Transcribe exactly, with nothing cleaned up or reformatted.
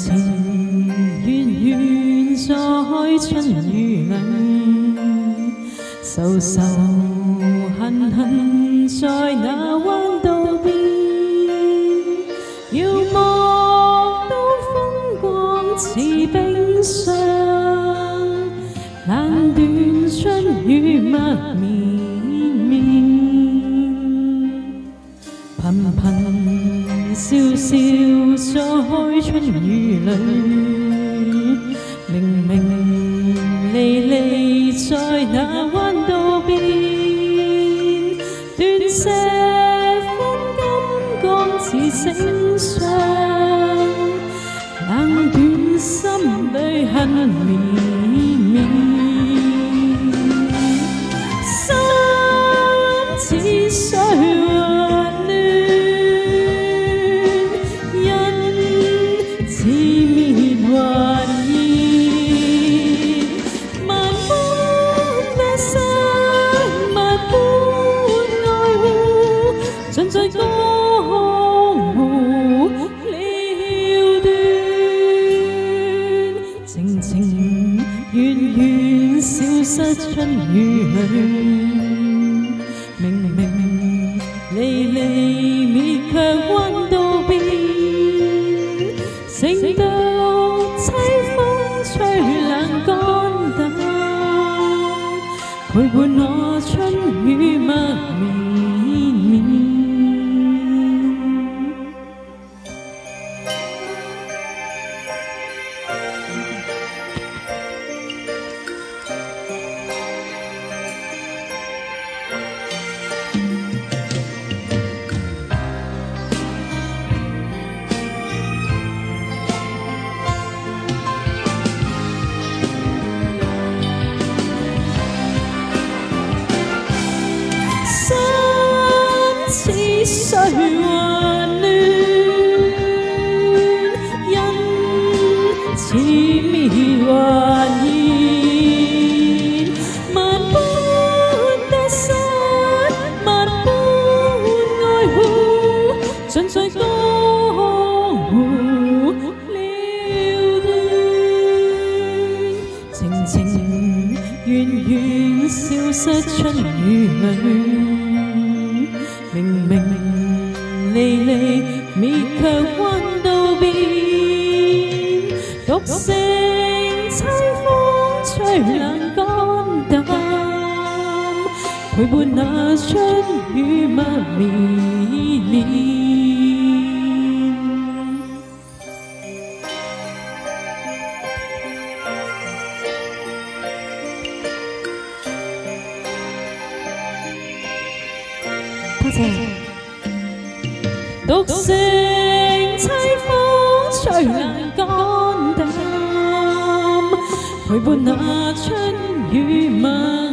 情遠遠在春雨裏，愁愁恨恨在那彎道邊，遙望到風光似冰霜，冷斷春雨默綿綿，頻頻笑笑在春雨裏，明明離離在那彎道邊，斷石分金剛似星相，冷斷心裏恨綿綿。似水滑亂，因似滅還現，萬般的失，萬般愛護，盡在江湖了斷，情情遠遠消失春雨裏。明明離離滅卻彎道邊，成道凄風吹冷肝膽，陪伴我春雨默綿綿。似水滑亂，因似滅還現，萬般的失，萬般愛護，盡在江湖了斷，情情遠遠消失春雨裏。明明離離滅卻彎道邊，獨乘凄風吹冷肝膽，陪伴那春雨默綿綿。多謝。獨乘凄風吹冷肝膽，陪伴那春雨默。